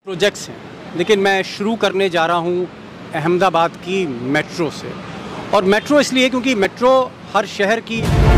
Projects हैं, लेकिन मैं शुरू करने जा रहा हूँ अहमदाबाद की मेट्रो से। और मेट्रो इसलिए क्योंकि मेट्रो हर शहर की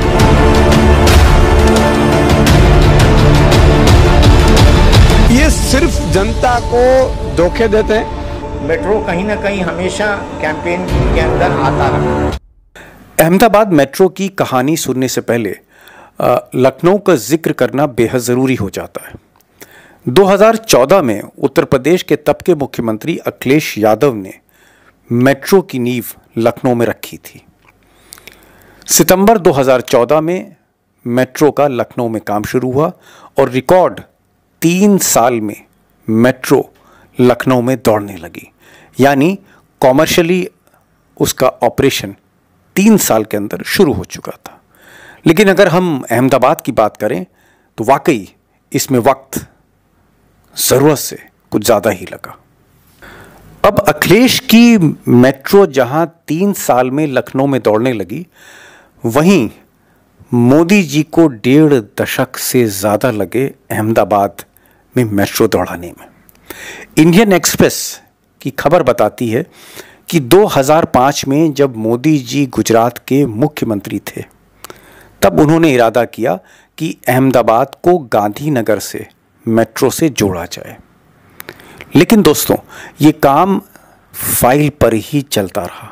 ये सिर्फ जनता को धोखे देते हैं। मेट्रो कहीं ना कहीं हमेशा कैंपेन के अंदर आता रहा। अहमदाबाद मेट्रो की कहानी सुनने से पहले लखनऊ का जिक्र करना बेहद ज़रूरी हो जाता है। 2014 में उत्तर प्रदेश के तब के मुख्यमंत्री अखिलेश यादव ने मेट्रो की नींव लखनऊ में रखी थी। सितंबर 2014 में मेट्रो का लखनऊ में काम शुरू हुआ और रिकॉर्ड 3 साल में मेट्रो लखनऊ में दौड़ने लगी, यानी कॉमर्शियली उसका ऑपरेशन 3 साल के अंदर शुरू हो चुका था। लेकिन अगर हम अहमदाबाद की बात करें तो वाकई इसमें वक्त ज़रूरत से कुछ ज़्यादा ही लगा। अब अखिलेश की मेट्रो जहां 3 साल में लखनऊ में दौड़ने लगी, वहीं मोदी जी को 1.5 दशक से ज़्यादा लगे अहमदाबाद में मेट्रो दौड़ाने में। इंडियन एक्सप्रेस की खबर बताती है कि 2005 में जब मोदी जी गुजरात के मुख्यमंत्री थे, तब उन्होंने इरादा किया कि अहमदाबाद को गांधीनगर से मेट्रो से जोड़ा जाए। लेकिन दोस्तों, ये काम फाइल पर ही चलता रहा।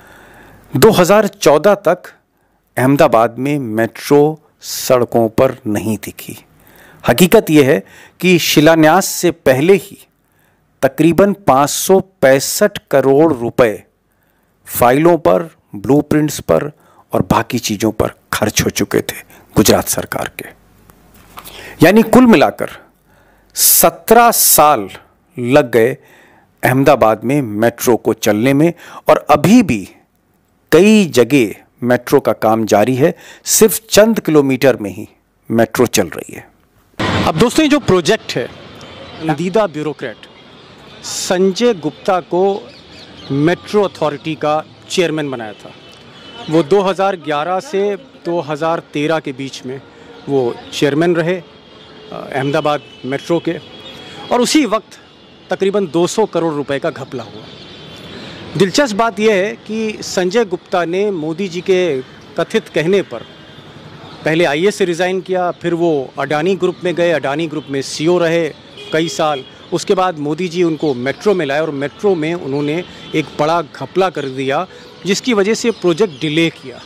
2014 तक अहमदाबाद में मेट्रो सड़कों पर नहीं दिखी। हकीकत यह है कि शिलान्यास से पहले ही तकरीबन 565 करोड़ रुपए फाइलों पर, ब्लूप्रिंट्स पर और बाकी चीज़ों पर खर्च हो चुके थे गुजरात सरकार के। यानी कुल मिलाकर 17 साल लग गए अहमदाबाद में मेट्रो को चलने में, और अभी भी कई जगह मेट्रो का काम जारी है। सिर्फ चंद किलोमीटर में ही मेट्रो चल रही है। अब दोस्तों, ये जो प्रोजेक्ट है, नदीदा ब्यूरोक्रेट संजय गुप्ता को मेट्रो अथॉरिटी का चेयरमैन बनाया था। वो 2011 से 2013 के बीच में वो चेयरमैन रहे अहमदाबाद मेट्रो के, और उसी वक्त तकरीबन 200 करोड़ रुपए का घपला हुआ। दिलचस्प बात यह है कि संजय गुप्ता ने मोदी जी के कथित कहने पर पहले आईएएस से रिज़ाइन किया, फिर वो अडानी ग्रुप में गए, अडानी ग्रुप में सीईओ रहे कई साल। उसके बाद मोदी जी उनको मेट्रो में लाए और मेट्रो में उन्होंने एक बड़ा घपला कर दिया, जिसकी वजह से प्रोजेक्ट डिले किया।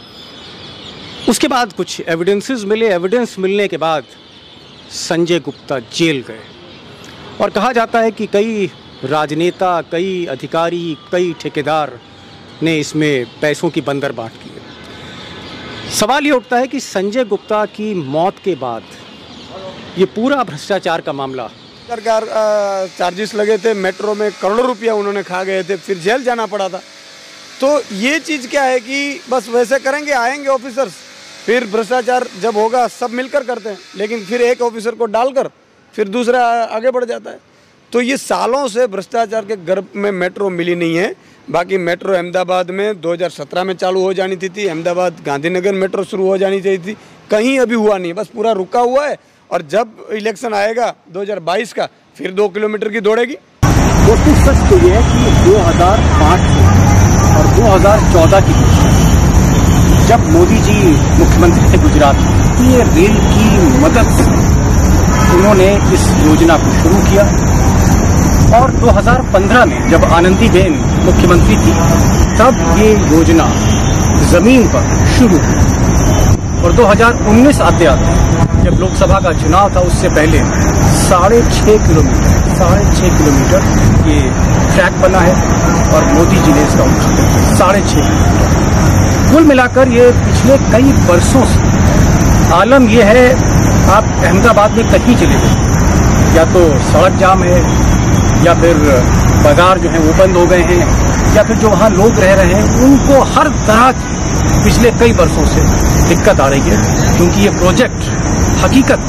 उसके बाद कुछ एविडेंसेस मिले। एविडेंस मिलने के बाद संजय गुप्ता जेल गए, और कहा जाता है कि कई राजनेता, कई अधिकारी, कई ठेकेदार ने इसमें पैसों की बंदरबाट की। सवाल ये उठता है कि संजय गुप्ता की मौत के बाद ये पूरा भ्रष्टाचार का मामला, सरकार चार्जेस लगे थे, मेट्रो में करोड़ों रुपया उन्होंने खा गए थे, फिर जेल जाना पड़ा था। तो ये चीज़ क्या है कि बस वैसे करेंगे, आएंगे ऑफिसर्स, फिर भ्रष्टाचार जब होगा सब मिलकर करते हैं, लेकिन फिर एक ऑफिसर को डालकर फिर दूसरा आगे बढ़ जाता है। तो ये सालों से भ्रष्टाचार के गर्भ में मेट्रो मिली नहीं है। बाकी मेट्रो अहमदाबाद में 2017 में चालू हो जानी थी। अहमदाबाद गांधीनगर मेट्रो शुरू हो जानी चाहिए थी, कहीं अभी हुआ नहीं, बस पूरा रुका हुआ है। और जब इलेक्शन आएगा 2022 का, फिर 2 किलोमीटर की दौड़ेगी। दोस्तों, सच तो ये है कि 2005 और 2014 के बीच जब मोदी जी मुख्यमंत्री थे गुजरात में, ये रेल की मदद से उन्होंने इस योजना को शुरू किया। और 2015 में जब आनंदीबेन मुख्यमंत्री थी, तब ये योजना जमीन पर शुरू हुई। और 2019 आते आते जब लोकसभा का चुनाव था, उससे पहले 6.5 किलोमीटर ये ट्रैक बना है, और मोदी जी ने इसका उद्घाटन किया। 6.5 किलोमीटर कुल मिलाकर ये पिछले कई वर्षों से आलम यह है, आप अहमदाबाद में कहीं चले गए, या तो सड़क जाम है, या फिर बाजार जो है वो बंद हो गए हैं, या फिर जो वहाँ लोग रह रहे हैं उनको हर तरह की पिछले कई वर्षों से दिक्कत आ रही है, क्योंकि ये प्रोजेक्ट हकीकत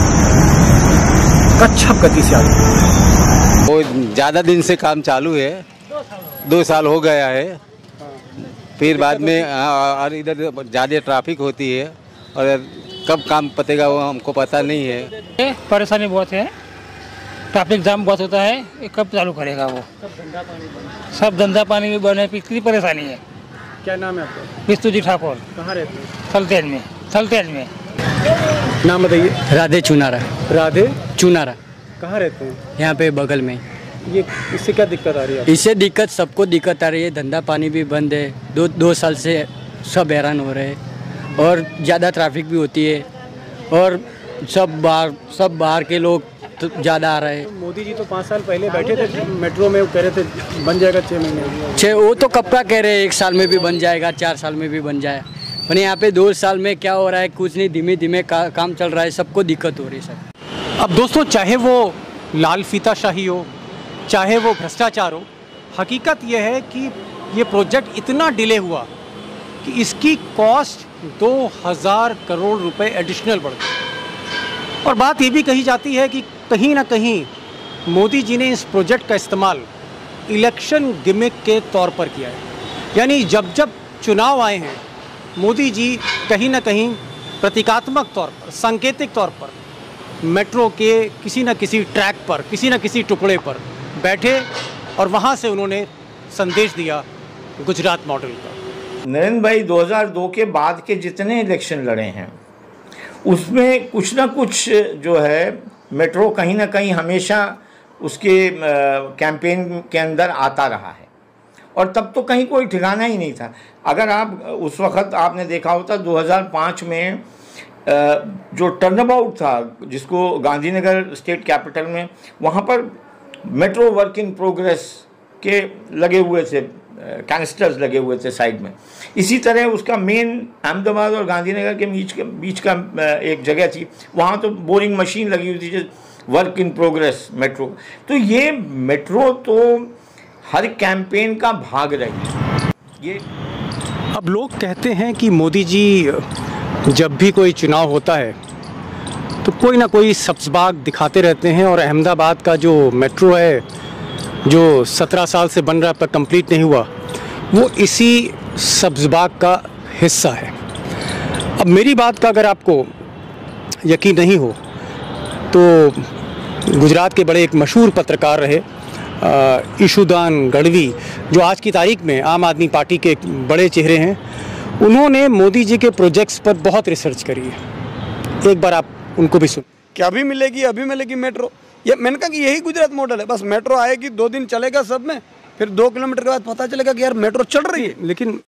कच्छप गति से आ रही है। वो ज़्यादा दिन से काम चालू है, 2 साल हो गया है। फिर बाद में और इधर ज़्यादा ट्रैफिक होती है, और कब काम पतेगा वो हमको पता नहीं है। परेशानी बहुत है, ट्रैफिक जाम बहुत होता है, ये कब चालू करेगा वो? सब धंधा पानी भी बने, कितनी परेशानी है। क्या नाम है आपका? विष्णुजी ठाकुर। कहाँ रहते हैं? थलतेज में। नाम बताइए। राधे चुनारा। राधे चुनारा। कहाँ रहते हैं? यहाँ पे बगल में। ये इससे क्या दिक्कत आ रही है? इससे दिक्कत, सबको दिक्कत आ रही है। धंधा पानी भी बंद है, दो साल से सब हैरान हो रहे हैं और ज़्यादा ट्रैफिक भी होती है और सब बाहर के लोग तो ज़्यादा आ रहे हैं। मोदी जी तो 5 साल पहले बैठे थे मेट्रो में, वो कह रहे थे बन जाएगा 6 महीने। वो तो कब का कह रहे हैं, 1 साल में भी बन जाएगा, 4 साल में भी बन जाए। पर यहाँ पे 2 साल में क्या हो रहा है, कुछ नहीं, धीमे धीमे काम चल रहा है, सबको दिक्कत हो रही है सर। अब दोस्तों, चाहे वो लाल फीताशाही हो, चाहे वो भ्रष्टाचार हो, हकीकत यह है कि ये प्रोजेक्ट इतना डिले हुआ कि इसकी कॉस्ट 2000 करोड़ रुपए एडिशनल बढ़ गई। और बात ये भी कही जाती है कि कहीं ना कहीं मोदी जी ने इस प्रोजेक्ट का इस्तेमाल इलेक्शन गिमिक के तौर पर किया है। यानी जब जब चुनाव आए हैं, मोदी जी कहीं ना कहीं प्रतीकात्मक तौर पर, सांकेतिक तौर पर मेट्रो के किसी न किसी ट्रैक पर, किसी न किसी टुकड़े पर बैठे और वहाँ से उन्होंने संदेश दिया गुजरात मॉडल का। नरेंद्र भाई 2002 के बाद के जितने इलेक्शन लड़े हैं उसमें कुछ ना कुछ जो है मेट्रो कहीं ना कहीं हमेशा उसके कैंपेन के अंदर आता रहा है और तब तो कहीं कोई ठिकाना ही नहीं था। अगर आप उस वक़्त आपने देखा होता 2005 में जो टर्नअबाउट था जिसको गांधीनगर स्टेट कैपिटल में, वहाँ पर मेट्रो वर्क इन प्रोग्रेस के लगे हुए थे, कैनिस्टर्स लगे हुए थे साइड में। इसी तरह उसका मेन अहमदाबाद और गांधीनगर के बीच का एक जगह थी, वहाँ तो बोरिंग मशीन लगी हुई थी जो वर्क इन प्रोग्रेस मेट्रो। तो ये मेट्रो तो हर कैंपेन का भाग रही है। ये अब लोग कहते हैं कि मोदी जी जब भी कोई चुनाव होता है तो कोई ना कोई सब्ज़बाग दिखाते रहते हैं, और अहमदाबाद का जो मेट्रो है जो 17 साल से बन रहा है पर कंप्लीट नहीं हुआ, वो इसी सब्ज़बाग का हिस्सा है। अब मेरी बात का अगर आपको यकीन नहीं हो तो गुजरात के बड़े एक मशहूर पत्रकार रहे ईशुदान गढ़वी, जो आज की तारीख में आम आदमी पार्टी के बड़े चेहरे हैं, उन्होंने मोदी जी के प्रोजेक्ट्स पर बहुत रिसर्च करी है। एक बार आप उनको भी सुन। कि अभी मिलेगी मेट्रो। ये मैंने कहा कि यही गुजरात मॉडल है, बस मेट्रो आएगी, 2 दिन चलेगा सब में, फिर 2 किलोमीटर के बाद पता चलेगा कि यार मेट्रो चल रही है। लेकिन